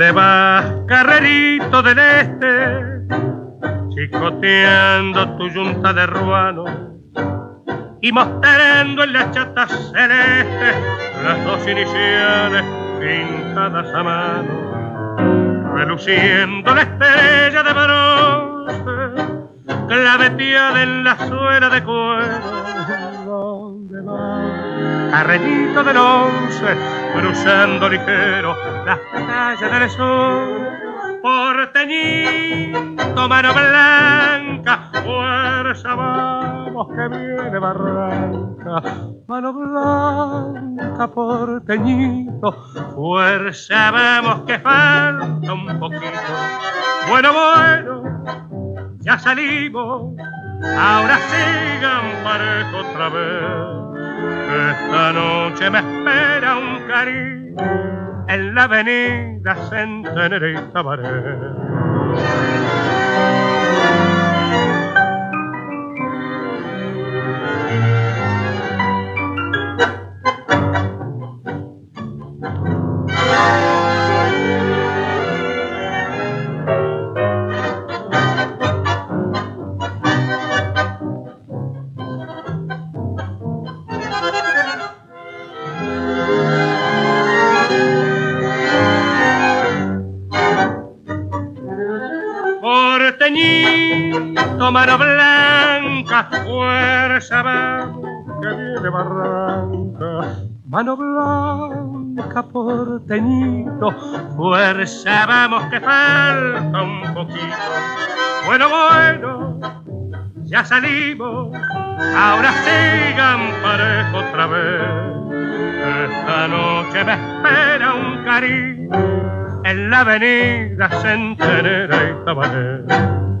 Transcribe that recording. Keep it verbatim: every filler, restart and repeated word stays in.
¿Dónde vas, carrerito del este, chicoteando tu yunta de ruano y mostrando en la chata celeste las dos iniciales pintadas a mano, reluciendo la estrella de bronce claveteada en la suela de cuero? ¿Dónde vas, carrerito del once, cruzando ligero las calles del sur? Porteñito, mano blanca, fuerza, vamos que viene Barranca. Mano blanca, porteñito, fuerza, vamos que falta un poquito. Bueno, bueno, ya salimos, ahora sigan parejo otra vez. Esta noche me espera un cariño en la avenida Centenera y Tabaré. Porteñito, mano blanca, fuerza, vamos que viene Barranca. Mano blanca, porteñito, fuerza, vamos que falta un poquito. Bueno, bueno, ya salimos, ahora sigan parejo otra vez. Esta noche me espera un cariño en la avenida Centenera y Tabaré.